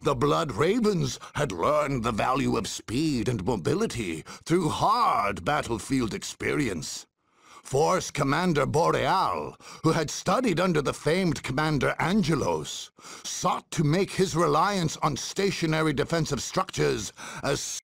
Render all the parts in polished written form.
The Blood Ravens had learned the value of speed and mobility through hard battlefield experience. Force Commander Boreal, who had studied under the famed Commander Angelos, sought to make his reliance on stationary defensive structures as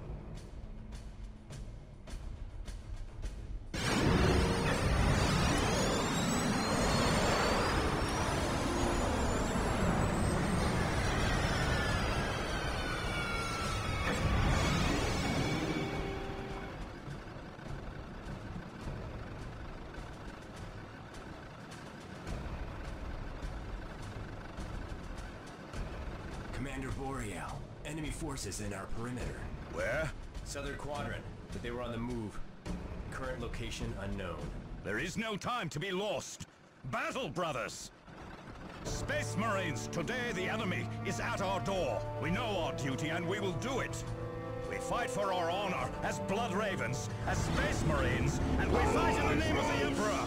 Commander Boreal, enemy forces in our perimeter. Where? Southern quadrant, but they were on the move. Current location unknown. There is no time to be lost. Battle, brothers! Space Marines, today the enemy is at our door. We know our duty and we will do it. We fight for our honor as Blood Ravens, as Space Marines, and we fight in the name of the Emperor!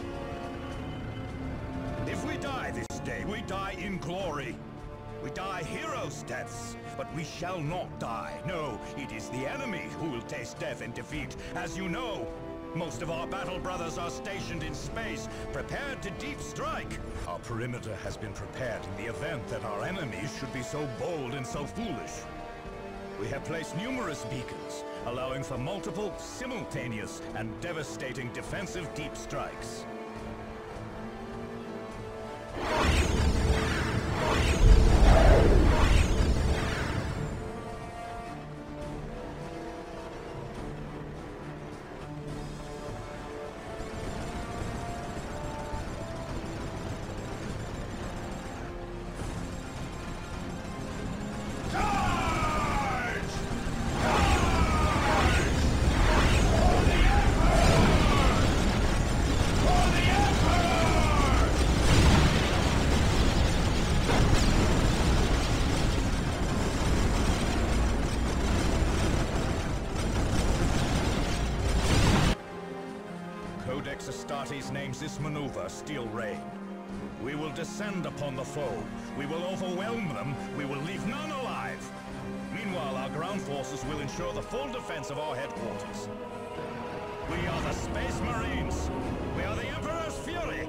If we die this day, we die in glory. We die heroes' deaths, but we shall not die. No, it is the enemy who will taste death and defeat. As you know, most of our battle brothers are stationed in space, prepared to deep strike. Our perimeter has been prepared in the event that our enemies should be so bold and so foolish. We have placed numerous beacons, allowing for multiple, simultaneous, and devastating defensive deep strikes. Codex Astartes names this maneuver Steel Rain. We will descend upon the foe. We will overwhelm them. We will leave none alive. Meanwhile, our ground forces will ensure the full defense of our headquarters. We are the Space Marines. We are the Emperor's Fury.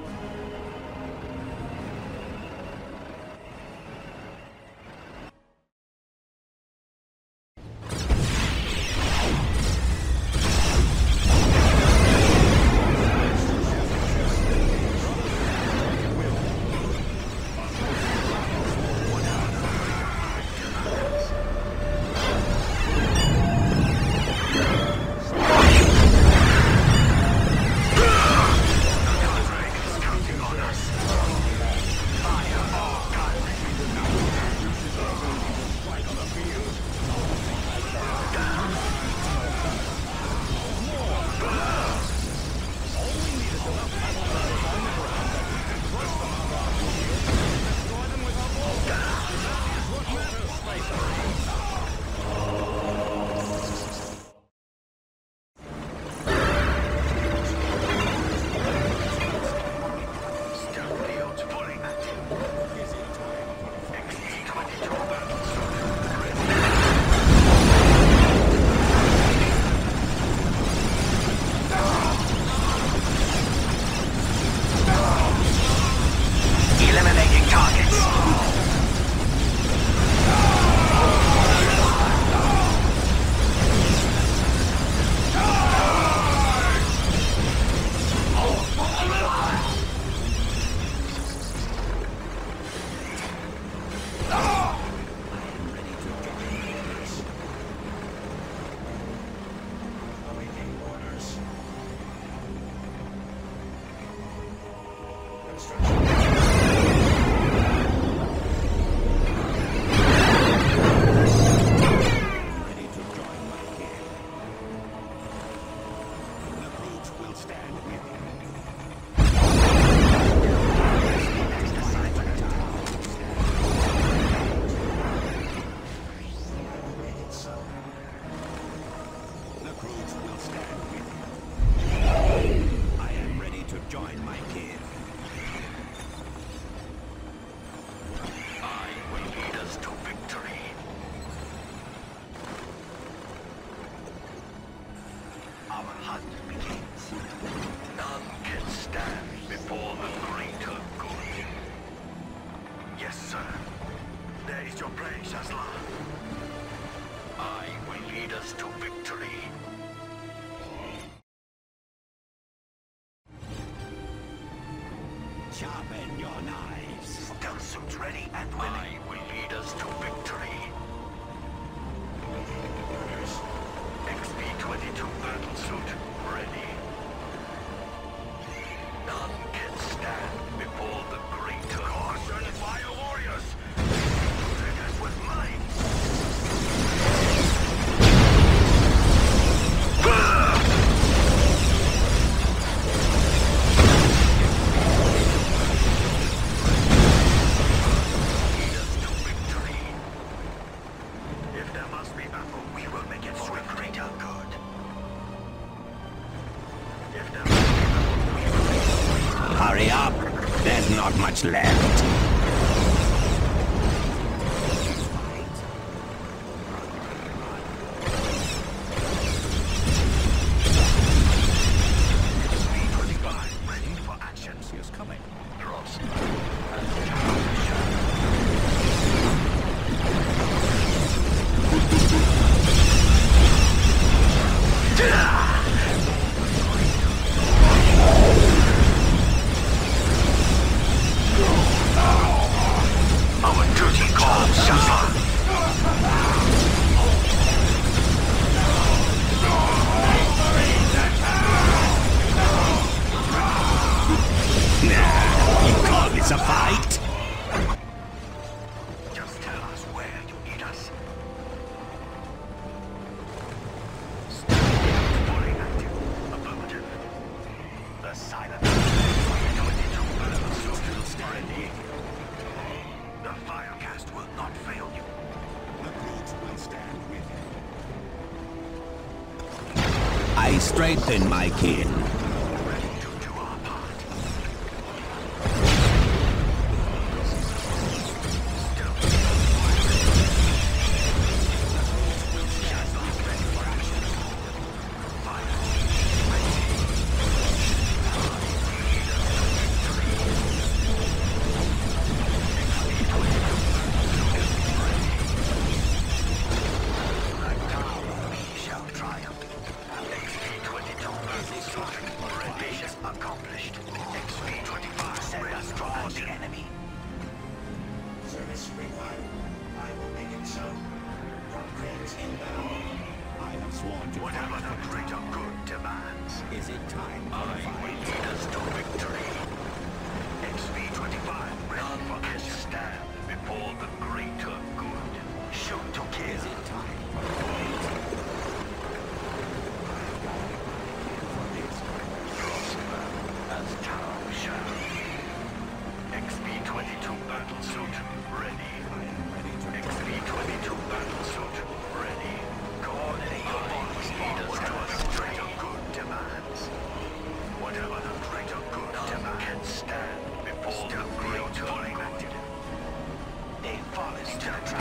Sharpen your knives. Stealth suits ready and willing. Will lead us to victory. XP-22 battle suit ready. None can stand before the greater. Caution, fire warriors! Protect us with mine! Hurry up! There's not much left. XP-25 ready for action. He is coming. Drops. Our duty calls, Shazam. You call this a fight? Just tell us where you need us. Fully active. Affirmative. The silent 22 battle suit ready. The Firecast will not fail you. The brutes will stand with you. I strengthen my kin. Ready to do our part. Accomplished. XP-25 send us towards the enemy. Service required. I will make it so. Upgrades inbound. I have sworn to Whatever the greater good demands. Is it time for I a fight? will lead us to victory. XP-25 ready for action. Stand before the greater good. Shoot to kill. Is it time for a fight? As Tao shall. XP-22 battle suit ready. XP-22 battle suit ready. Coordinate your forces. Lead us to the greater good demands. Whatever the greater good demands can stand before the greater good. They fall into the trap.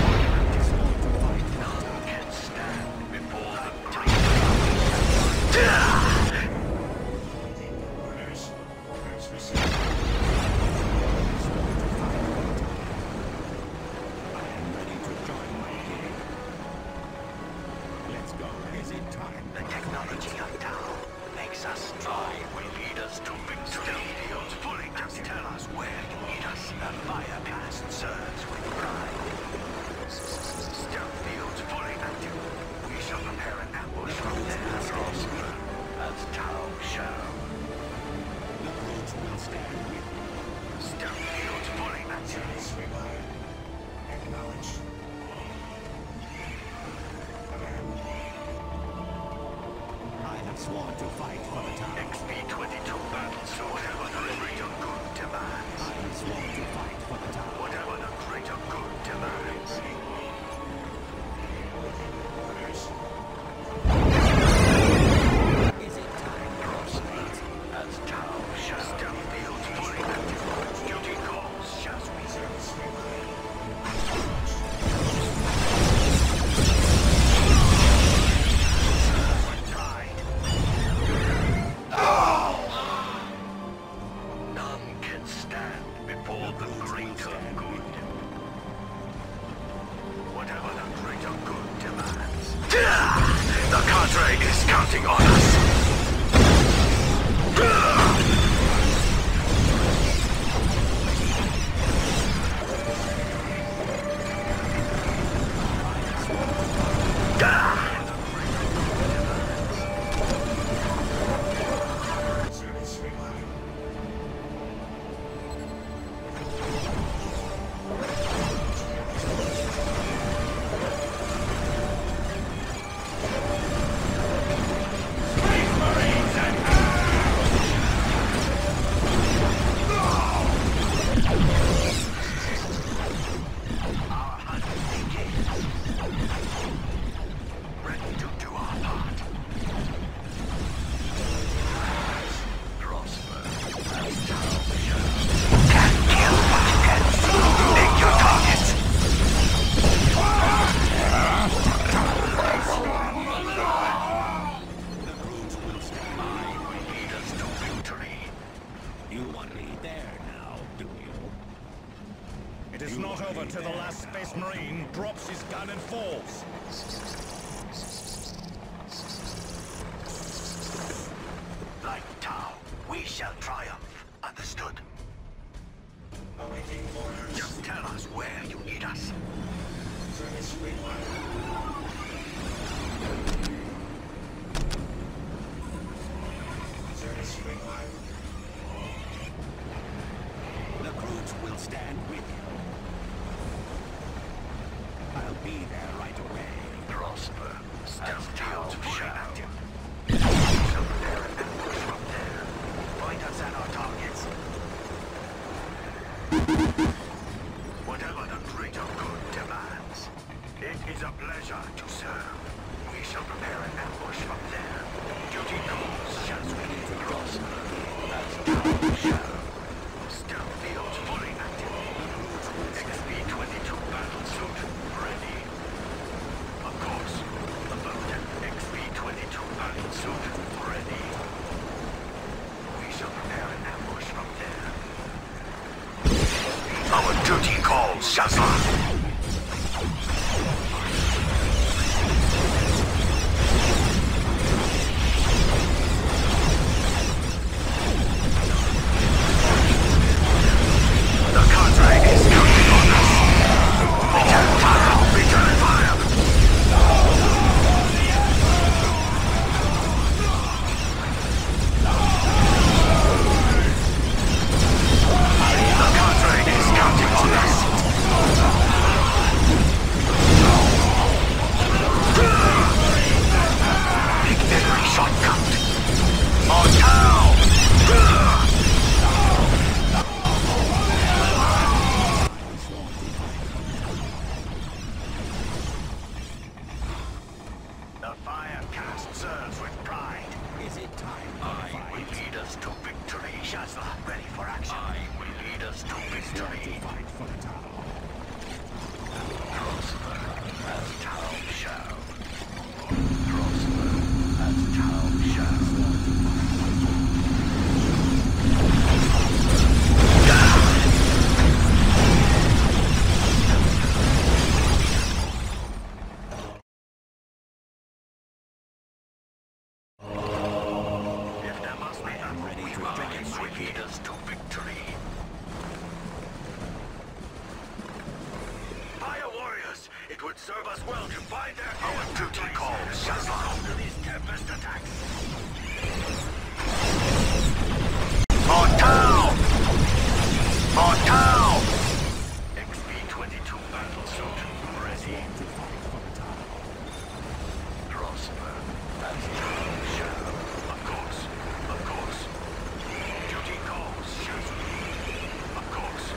None can stand before the greater good. Orders. Orders received. I am ready to join my king. Let's go. Is it time? The technology of Tao makes us strong. Will lead us to victory. Fields fully just tell us where you need us. The Firecast serves with pride. Stealth fields fully active. We shall prepare an ambush from there. As Tao shall. The brutes will stand with you. Stealth fields fully active. Service required. Acknowledged. Command. I have sworn to fight for the town. XP-22 battle suit. Whatever the greater good demands. I have sworn to fight for the town. Whatever the greater good demands. Orders. Is it time? Crossfire. As Tao shall. Stealth fields fully active. Duty calls Shazwi. Service required. None can stand before the greater good. Whatever the greater good demands. The cadre is counting on us. It is not over till the last Space Marine drops his gun and falls. Like Tau, we shall triumph. Understood? Awaiting orders. Just tell us where you need us. Service required. Service required. The Croods will stand with you. I'll be there right away. Prosper. Stealth fields fully active. We shall prepare an ambush from there. Point us at our targets. Whatever the greater good demands. It is a pleasure to serve. We shall prepare an ambush from there. Duty calls as we prosper. As Tau shall. Stealth fields fully active. XP-22 battlesuit ready. Of course. Affirmative. XP-22 battlesuit ready. We shall prepare an ambush from there. Our duty calls, Shazla. The contract is coming on us. Return fire! Return fire! The contract is counting on us. Make every shot count. On Tau! The Firecast serves with pride. Is it time I will lead us to victory. Shazla, ready for action. I will lead us to victory. fight for the Tau? Prosper as Tau shall. Prosper as Tau shall. If there must be, we will lead us to victory. Fire warriors, it would serve us well to find their our duty calls, Shazla, under these Tempest attacks. On Tau! On Tau! XP-22 battlesuit ready. Prosper as Tau shall. Of course, of course. Duty calls, Shazla. Of course.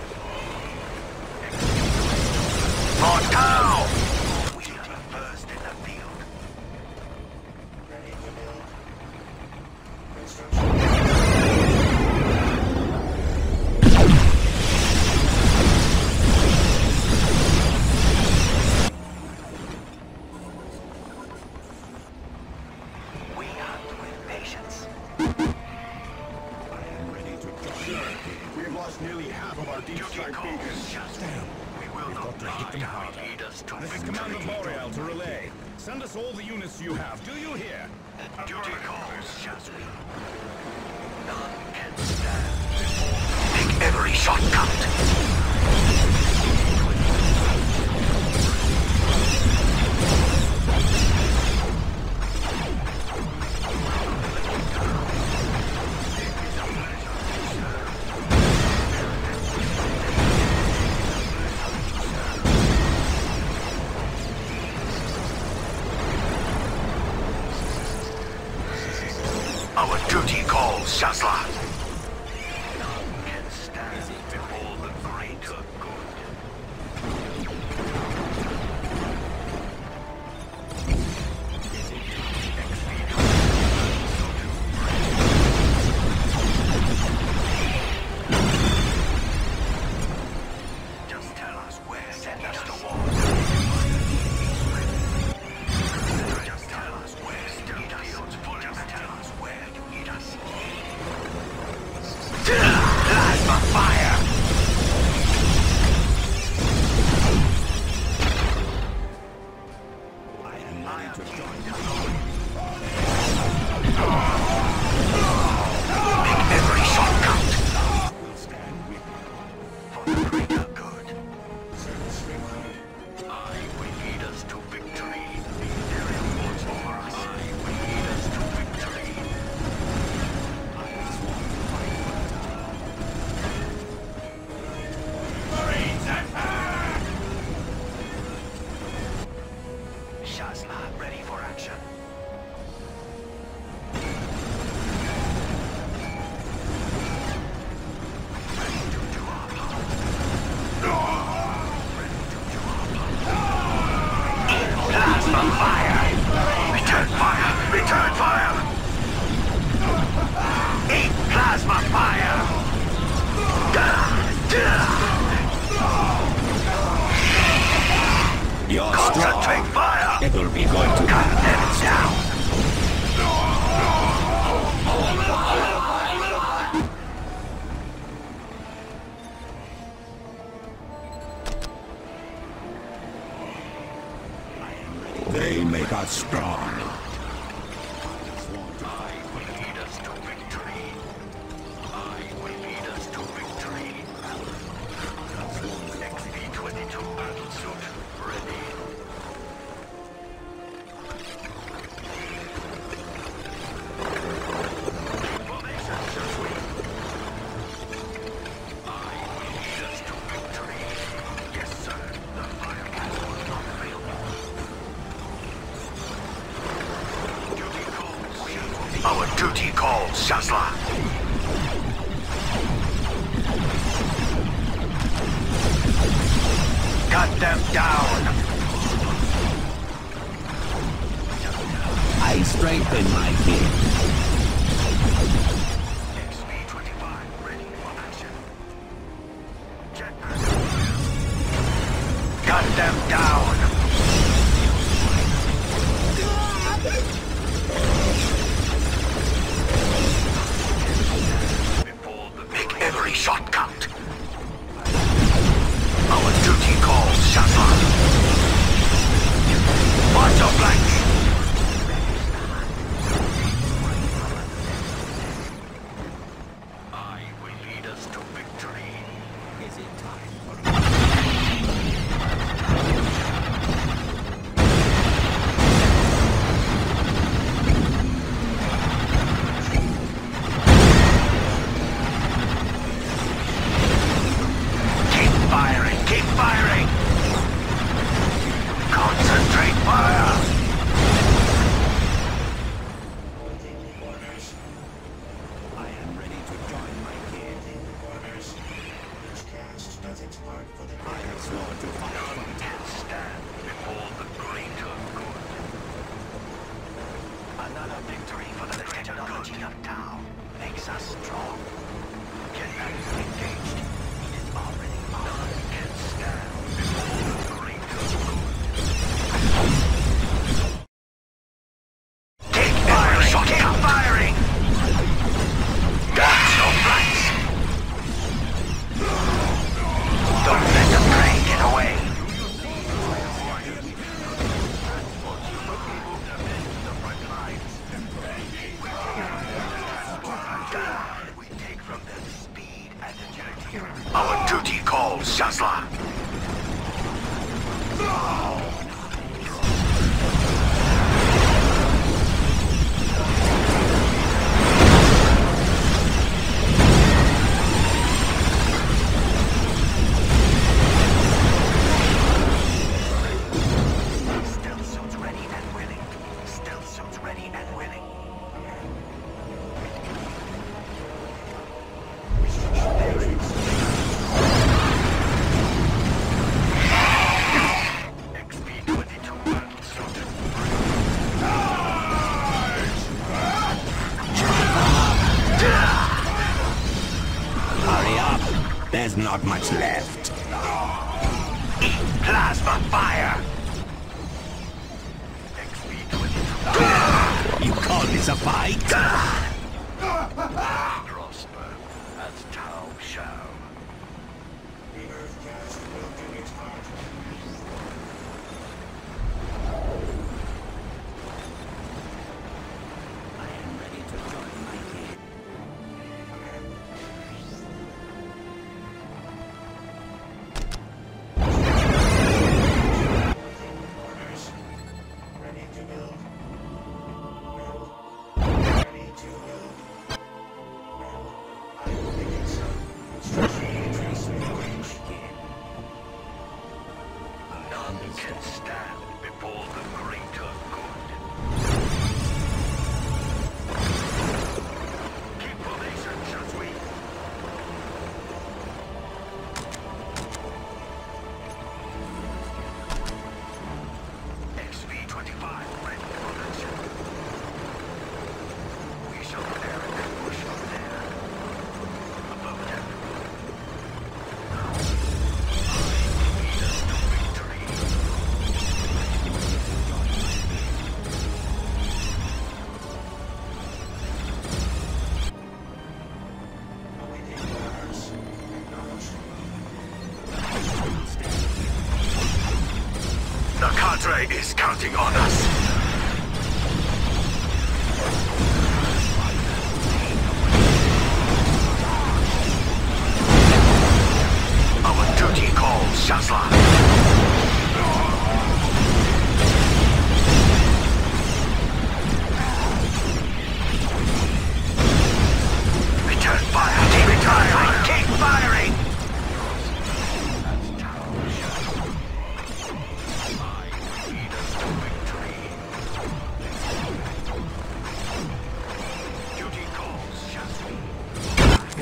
On Tau! We are the first in the field. Ready to build. Construction. We hunt with patience. I am ready to join. We have lost nearly half of our deep Duty strike calls, beacons. Shazla. We will not die. Lead us to This is victory. Commander Boreal to relay. Send us all the units you have. Do you hear? Duty calls, Shazla. None can stand. Make every shot count. Our duty calls, Shazla. None can stand before the greater good. Just tell us where. Send us to war. Just tell us where. Just tell us where you need us. Concentrate fire! It'll be going to Cut them down! They make us strong. Lead us to victory. I will lead us to victory. XP-22 battlesuit ready. Formation, Shui. I will lead us to victory. Yes, sir. The firecat will not fail me. Our duty calls, Shazla. Cut them down. I strengthen my king. XP-25 ready for action. Jetpack. Cut them down. Make every shot count. Our duty calls, Shazla. Watch your flank. I will lead us to victory. Is it time? Keep firing, keep firing! Concentrate fire! Waiting orders. I am ready to join my king. Waiting orders. Each cast does its part for the I have sworn to fight for the Can stand before the greater good. Another victory for the technology of Tau makes us strong. Get back engaged. It is already on. None can stand before the greater good. Keep firing! Keep firing! Watch your flanks! Don't let the prey get away! We take from them speed and agility. Our duty calls, Shazla. Stealth suits ready and willing. Stealth suits ready and willing. XP-22 battlesuit. Hurry up. There's not much left. Eat plasma fire! XP-22. You call this a fight? Prosper as Tau shall. The Earth cast will do its part. I am ready to join my king. Waiting orders. Ready to build. Well. Ready to build. Well, I will make it so. Construction trace range. None can stand before the greater good. Keep formation, Shazui. XP-25 ready for action. We shall prepare an ambush up there. Above deck. Lead us to victory. Andre is counting on us. Our duty calls, Shazla. Return fire! Keep firing! Keep firing! Duty calls, Shazla.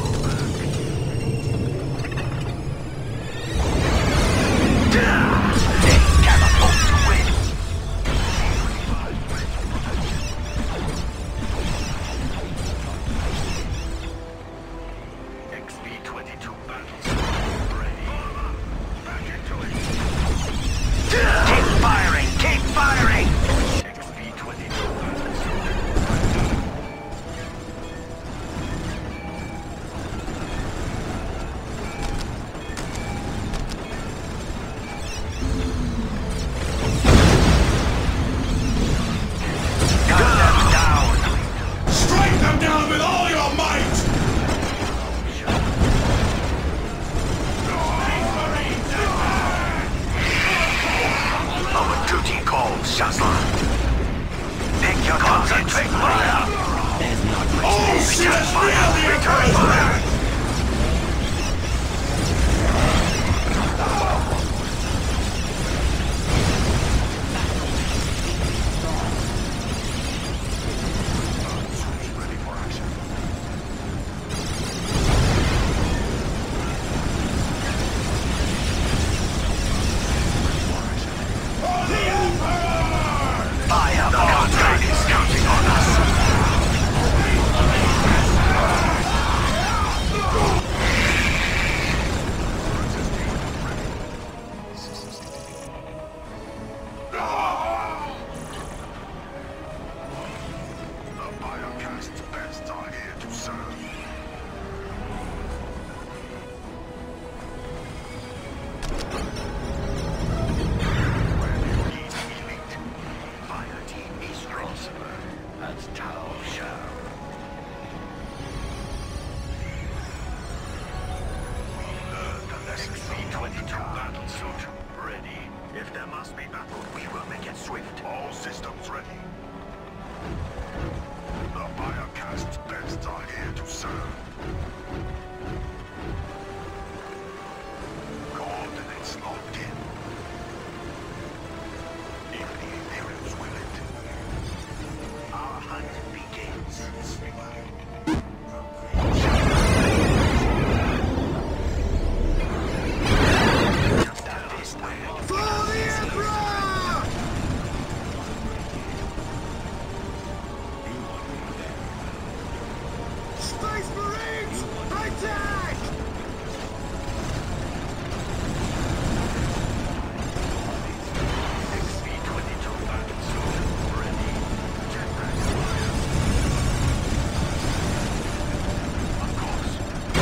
XP-22 battles ready. Back into it. Keep firing! Keep firing! XP-22 battles gun them down! Strike them down with all your might! Our duty calls, Shazla. Pick your concentrate fire! There's not much Oh, left. shit! Return fire! Return fire! Ready for action. Fire! The contract is counting on us. The Biocast's best are here to serve. Where you need elite. Fire team is crossover. That's Tau Shao. We learned the lesson. XP-22 battle suit ready. If there must be battle, we will make it swift. All systems ready. The Biocast's best are here to serve. Coordinates locked in. If the Imperials will it, our hunt begins. Just at this way. For the Emperor! Space Marines! Attack! XP-22 battle suit ready. Jetpack fire. Of course.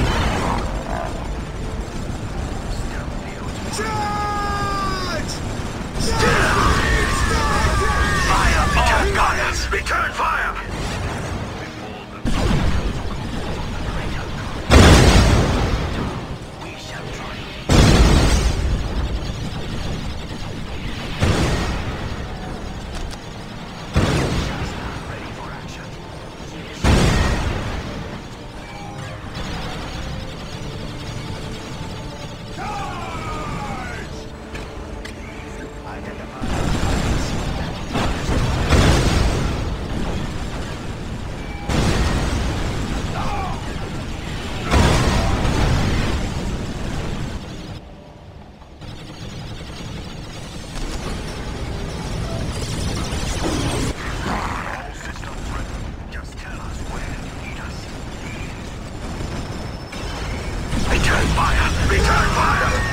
Stealthy auto. Charge! Space Marines! Attack! Fire! Return guns! Return fire! Before the we shall try. Shasta ready for action. All systems ready. Just tell us where you need us. Return fire! Return fire!